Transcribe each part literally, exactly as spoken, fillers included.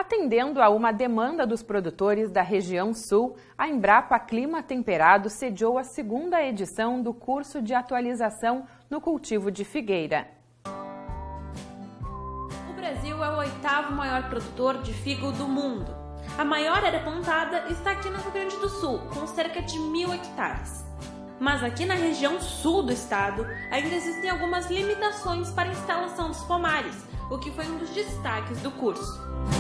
Atendendo a uma demanda dos produtores da região sul, a Embrapa Clima Temperado sediou a segunda edição do curso de atualização no cultivo de figueira. O Brasil é o oitavo maior produtor de figo do mundo. A maior área plantada está aqui no Rio Grande do Sul, com cerca de mil hectares. Mas aqui na região sul do estado, ainda existem algumas limitações para a instalação dos pomares, o que foi um dos destaques do curso.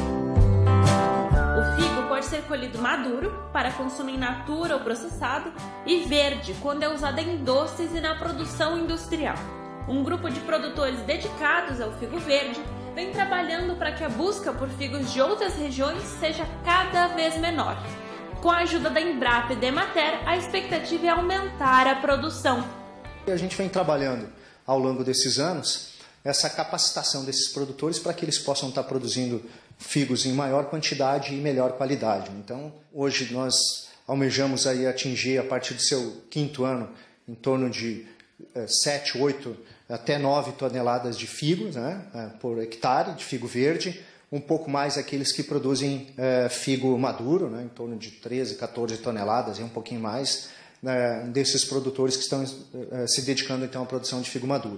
O figo pode ser colhido maduro, para consumo in natura ou processado, e verde, quando é usado em doces e na produção industrial. Um grupo de produtores dedicados ao figo verde vem trabalhando para que a busca por figos de outras regiões seja cada vez menor. Com a ajuda da Embrapa e da Emater, a expectativa é aumentar a produção. A gente vem trabalhando ao longo desses anos essa capacitação desses produtores para que eles possam estar produzindo figos em maior quantidade e melhor qualidade. Então, hoje nós almejamos aí atingir, a partir do seu quinto ano, em torno de eh, sete, oito, até nove toneladas de figos, né, por hectare de figo verde, um pouco mais aqueles que produzem eh, figo maduro, né, em torno de treze, quatorze toneladas e um pouquinho mais, né, desses produtores que estão eh, se dedicando então à produção de figo maduro.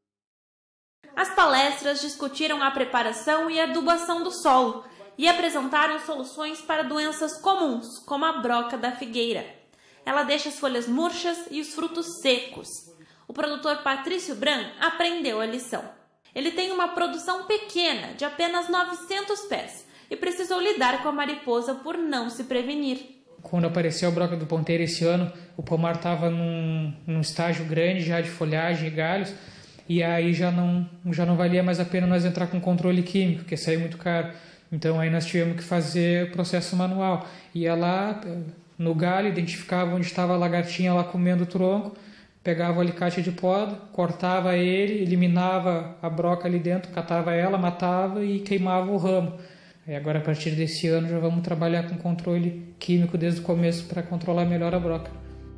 As palestras discutiram a preparação e adubação do solo e apresentaram soluções para doenças comuns, como a broca da figueira. Ela deixa as folhas murchas e os frutos secos. O produtor Patrício Bran aprendeu a lição. Ele tem uma produção pequena, de apenas novecentos pés, e precisou lidar com a mariposa por não se prevenir. Quando apareceu a broca do ponteiro esse ano, o pomar estava num, num estágio grande já de folhagem e galhos, e aí já não, já não valia mais a pena nós entrar com controle químico, porque saiu muito caro. Então aí nós tivemos que fazer o processo manual. Ia lá no galho, identificava onde estava a lagartinha lá comendo o tronco, pegava o alicate de poda, cortava ele, eliminava a broca ali dentro, catava ela, matava e queimava o ramo. Aí agora, a partir desse ano, já vamos trabalhar com controle químico desde o começo para controlar melhor a broca.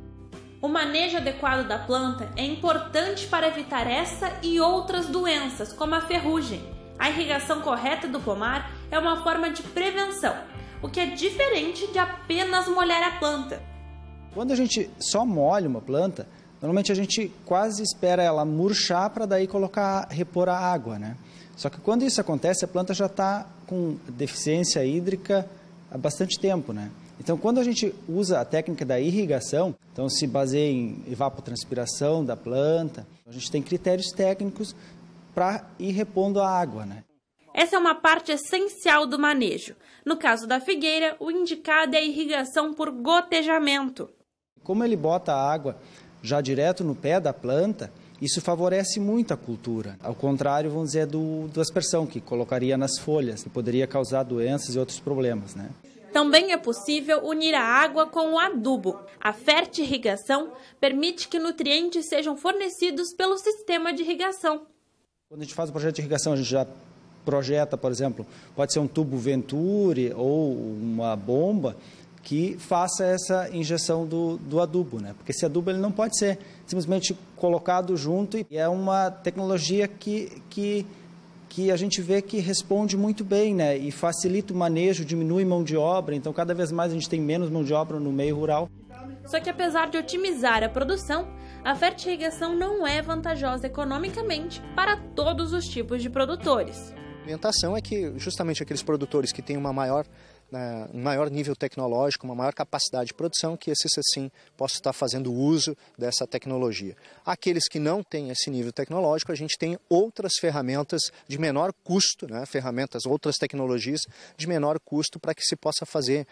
O manejo adequado da planta é importante para evitar essa e outras doenças, como a ferrugem. A irrigação correta do pomar é uma forma de prevenção, o que é diferente de apenas molhar a planta. Quando a gente só molha uma planta, normalmente a gente quase espera ela murchar para daí colocar, repor a água, né? Só que quando isso acontece, a planta já está com deficiência hídrica há bastante tempo, né? Então, quando a gente usa a técnica da irrigação, então se baseia em evapotranspiração da planta, a gente tem critérios técnicos para ir repondo a água, né? Essa é uma parte essencial do manejo. No caso da figueira, o indicado é a irrigação por gotejamento. Como ele bota a água já direto no pé da planta, isso favorece muito a cultura. Ao contrário, vamos dizer, do, do aspersão, que colocaria nas folhas, que poderia causar doenças e outros problemas, né? Também é possível unir a água com o adubo. A fertirrigação permite que nutrientes sejam fornecidos pelo sistema de irrigação. Quando a gente faz o projeto de irrigação, a gente já projeta, por exemplo, pode ser um tubo Venturi ou uma bomba que faça essa injeção do, do adubo, né? Porque esse adubo ele não pode ser simplesmente colocado junto, e é uma tecnologia que, que, que a gente vê que responde muito bem, né? E facilita o manejo, diminui mão de obra, então cada vez mais a gente tem menos mão de obra no meio rural. Só que apesar de otimizar a produção, a fertirrigação não é vantajosa economicamente para todos os tipos de produtores. A orientação é que justamente aqueles produtores que têm uma maior, né, um maior nível tecnológico, uma maior capacidade de produção, que esses assim possam estar fazendo uso dessa tecnologia. Aqueles que não têm esse nível tecnológico, a gente tem outras ferramentas de menor custo, né, ferramentas, outras tecnologias de menor custo para que se possa fazer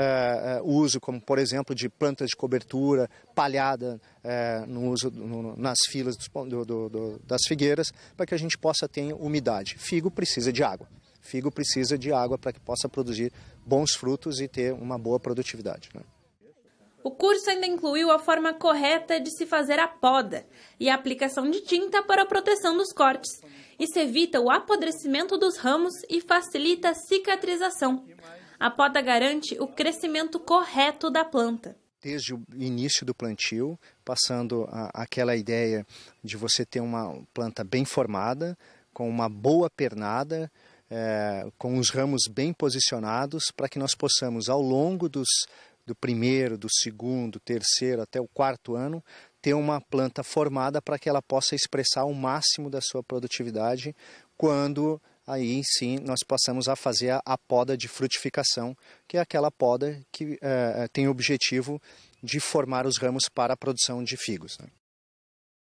uh, uso, como por exemplo de plantas de cobertura, palhada uh, no uso no, nas filas do, do, do, das figueiras, para que a gente possa ter umidade. Figo precisa de água. Figo precisa de água para que possa produzir bons frutos e ter uma boa produtividade, né? O curso ainda incluiu a forma correta de se fazer a poda e a aplicação de tinta para a proteção dos cortes. Isso evita o apodrecimento dos ramos e facilita a cicatrização. A poda garante o crescimento correto da planta. Desde o início do plantio, passando a, aquela ideia de você ter uma planta bem formada, com uma boa pernada, é, com os ramos bem posicionados, para que nós possamos, ao longo dos, do primeiro, do segundo, terceiro até o quarto ano, ter uma planta formada para que ela possa expressar o máximo da sua produtividade, quando aí sim nós passamos a fazer a, a poda de frutificação, que é aquela poda que é, tem o objetivo de formar os ramos para a produção de figos, né?